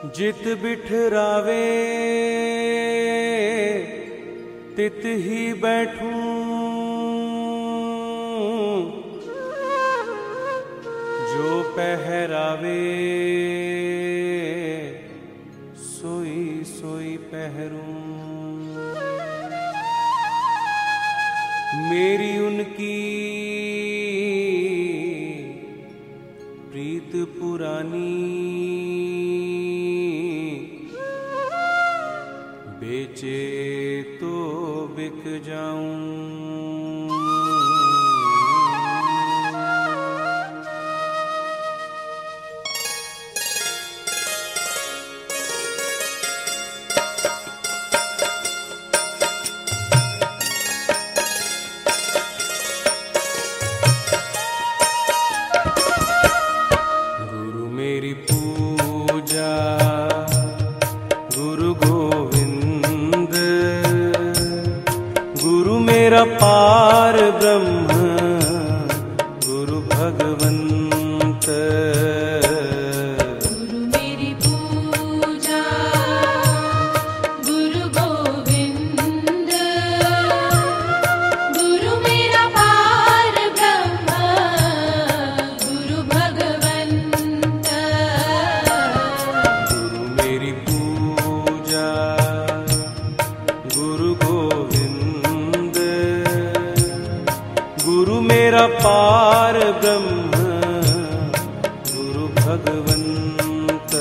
जित बिठरावे तित ही बैठूं, जो पहरावे सोई सोई पहरूं। मेरी उनकी प्रीत पुरानी, बेचे तो बिक जाऊं। गुरु मेरी पूजा गुरु गोविंद, गुरु मेरा पार ब्रह्म गुरु भगवंत। गुरु मेरी पूजा गुरु गोविंद, गुरु मेरा पार ब्रह्म गुरु भगवंत। गुरु मेरी पूजा गुरु गोविंद, गुरु मेरा पार ब्रह्म गुरु भगवंत।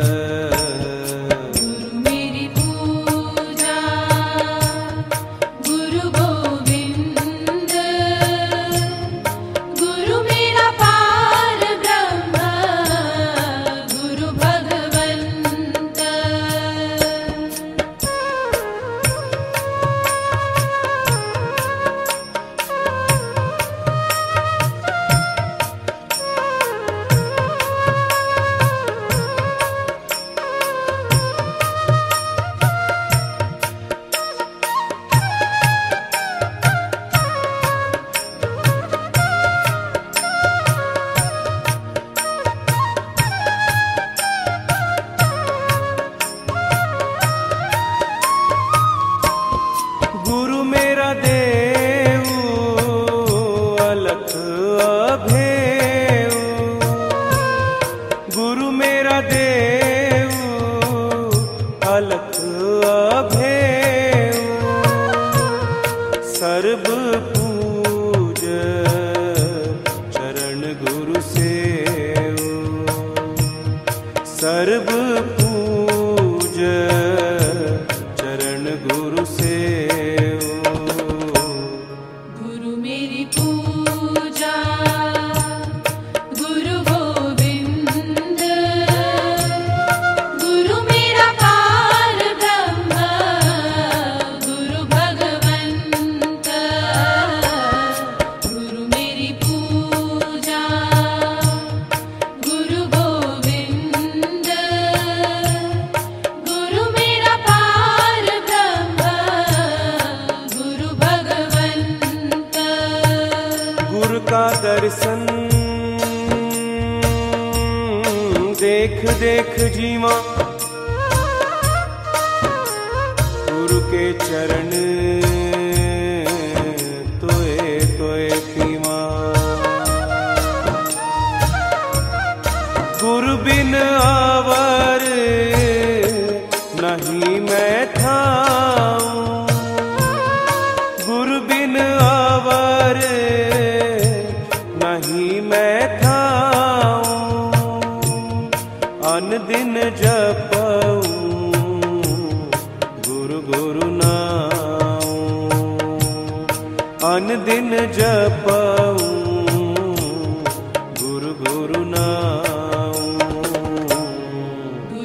गुरु मेरी पूजा गुरु गोविंद, गुरु मेरा पार ब्रह्म गुरु भगवंत। गुरु मेरा देव अलख अभेव, गुरु मेरा देव अलख अभेव। सर्व पूज चरण गुरु सेव, सर्व पूज चरण गुरु सेव। गुरु मेरी पूजा गुरु गोविंद, गुरु मेरा पार ब्रह्म गुरु भगवंत। गुरु मेरी पूजा गुरु गोविंद, गुरु मेरा पार ब्रह्म गुरु भगवंत। गुरु का दर्शन देख देख जीवा, गुरु के चरण तोए तोए पीवा। गुरु बिन आवर नहीं मैं ठाऊं, गुरु बिन आवर नहीं मैं ठाऊं। अन दिन जपऊं गुरु गुरु नाऊं, अन दिन जपऊं गुरु गुरु नाऊं।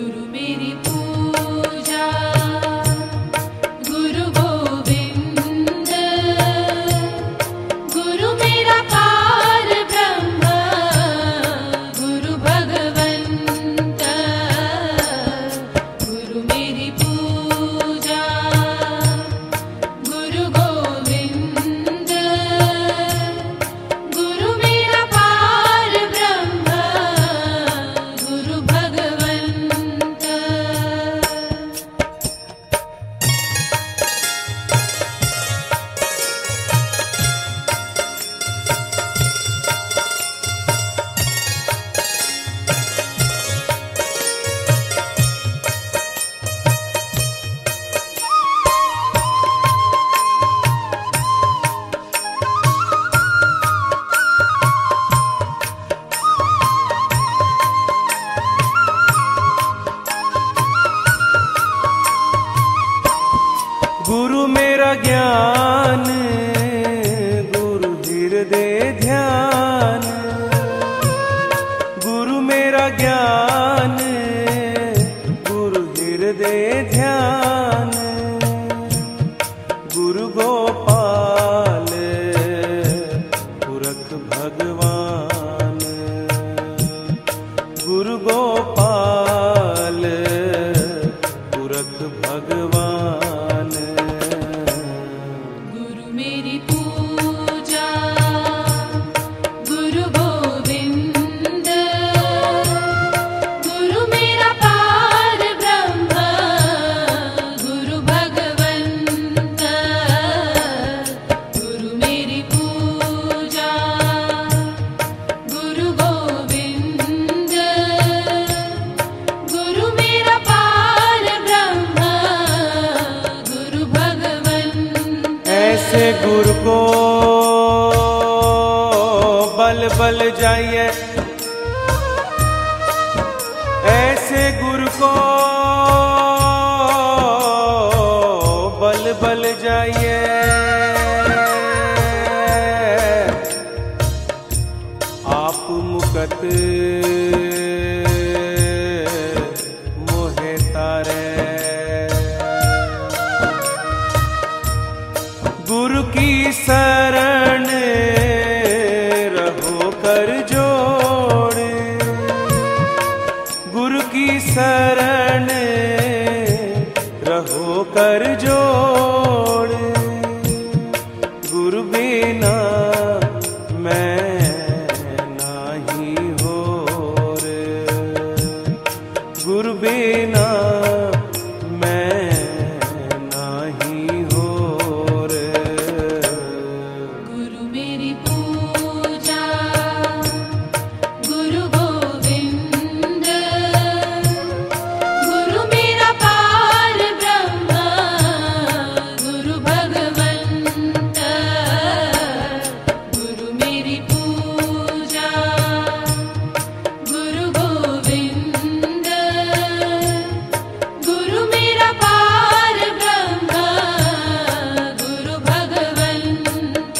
हृदय ध्यान, गुरु मेरा ज्ञान, गुरु हृदय ध्यान, गुरु गोपाल पुरख भगवान, गुरु गोपाल पुरख भगवान। गुरु मेरी पूजा गुरु गोविंद, गुरु मेरा पार ब्रह्म, गुरु भगवंत। गुरु मेरी पूजा गुरु गोविंद, गुरु मेरा पार ब्रह्म, गुरु भगवंत। ऐसे गुरु को बल बल जाइए, ऐसे गुरु को बल बल जाइए। आप मुकत मोहे तारे, गुरु की शरण रहो कर जोड़, गुरु की शरण रहो कर जोड़। गुरु बिना मैं नाही होर, गुरु बिना मैं नाही होर। गुरु मेरी पूजा गुरु गोविंद, गुरु मेरा पार ब्रह्म, गुरु भगवंत। गुरु मेरी पूजा गुरु गोविंद, गुरु मेरा पार ब्रह्म, गुरु भगवंत।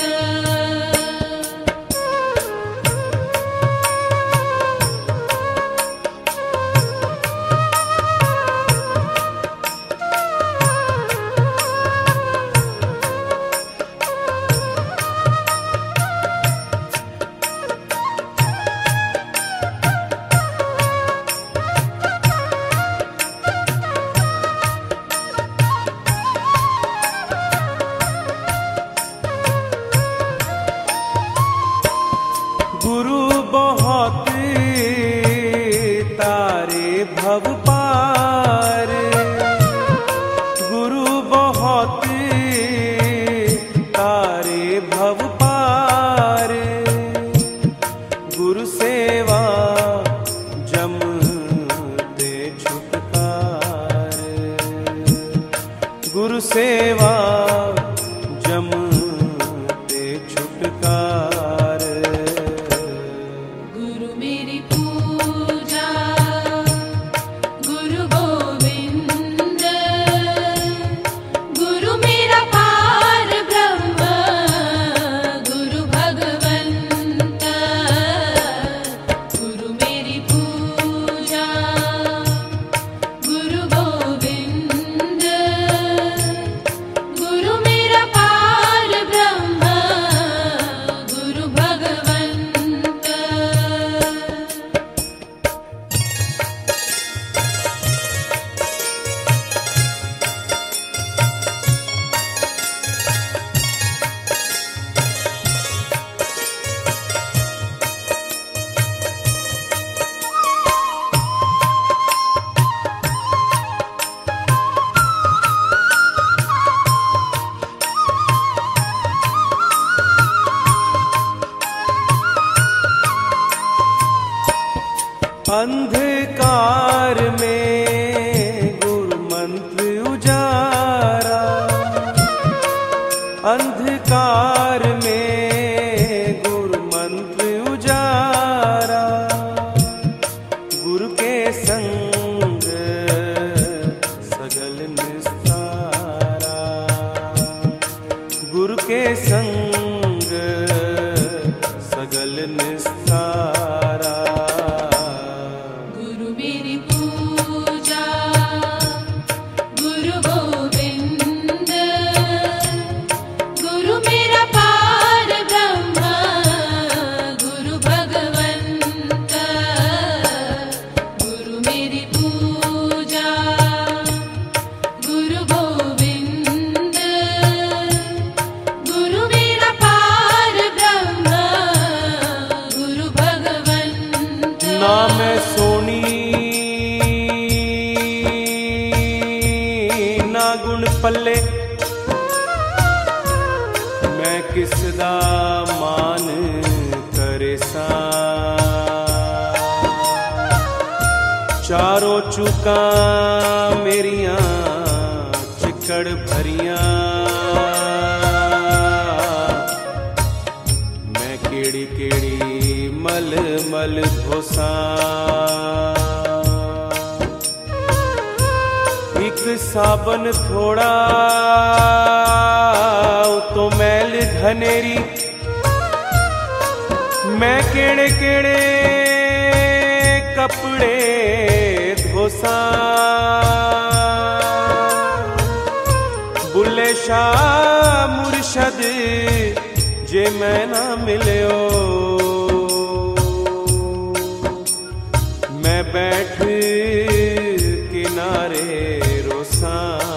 गुरु बहुत तारे भव पार, गुरु बहुत तारे भव पार। गुरु सेवा जम ते छुटकार, गुरु सेवा जम ते छुटकार। गुरु मेरी पूजा गुरु गोविंद, गुरु मेरा पार ब्रह्म, गुरु भगवंत। गुरु मेरी पूजा गुरु गोविंद, गुरु मेरा पार ब्रह्म, गुरु भगवंत। अंधकार में गुरु मंत्र उजारा, अंधकार में गुरु मंत्र उजारा। गुरु के संग सगल निस्तारा, गुरु के संग ना मैं सोनी ना गुण पल्ले, मैं किस दा मान करे सा। चारों चूका मेरियां चिकड़ भरियां, मैं केड़ी केड़ी मल मल धोसा। एक साबन थोड़ा तो मैल घनेरी, मैं केड़े केड़े कपड़े धोसा। बुल्ले शाह मुर्शद जे मैं ना मिलियो, मैं बैठ किनारे रोसा।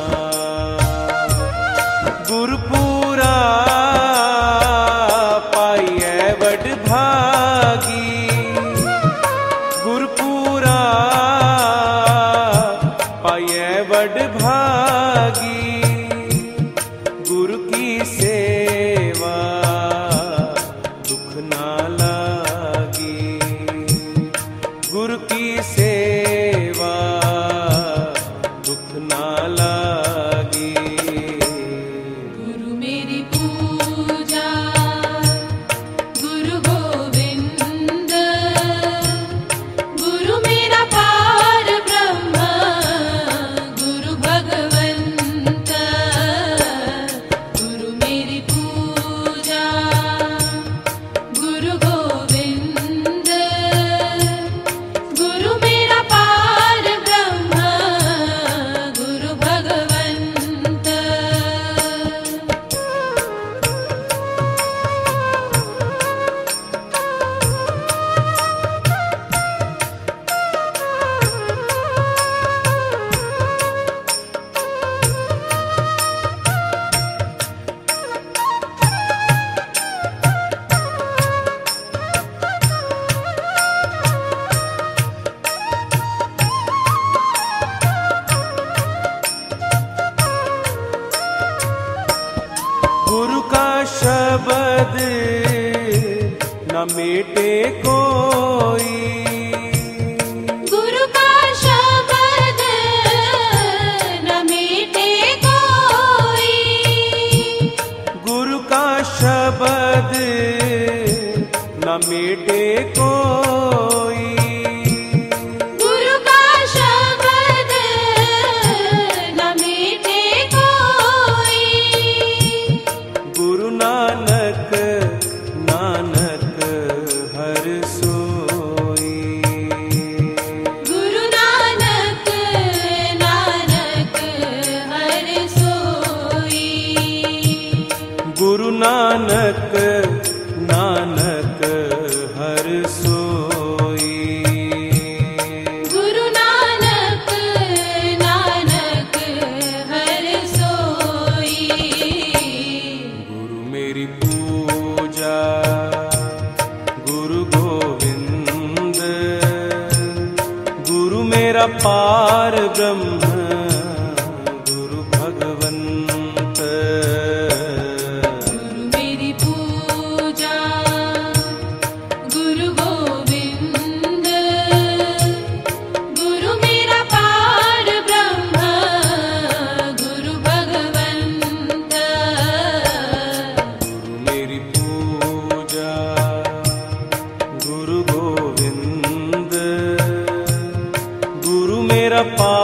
गुरपुरा पाइए वड भागी, गुरपुरा पाइए वड भागी। गुरु की सेवा दुख ना लागी, गुरु की सेवा दुख ना लागी। गुरु मेरी पूजा गुरु गोविंद, गुरु मेरा पार ब्रह्म गुरु भगवंत। गुरु मेरी पूजा गुरु गोविंद, गुरु मेरा पार ब्रह्म गुरु भगवंत। गुरु का शब्द न मेटे कोई, गुरु का शब्द न मेटे कोई, गुरु का शब्द न मेटे कोई। गुरु का शब्द न मेटे कोई। गुरु नानक नानक हर सोई, गुरु नानक नानक हर सोई। गुरु नानक नानक हर सोई। गुरु नानक नानक हर सोई। गुरु मेरी पूजा गुरु गोविंद, गुरु मेरा पार ब्रह्म गुरु भगवंत। गुरु मेरी पूजा गुरु गोविंद, गुरु मेरा पार ब्रह्म गुरु भगवंत। गुरु मेरी पूजा गुरु गोविंद, गुरु मेरा पार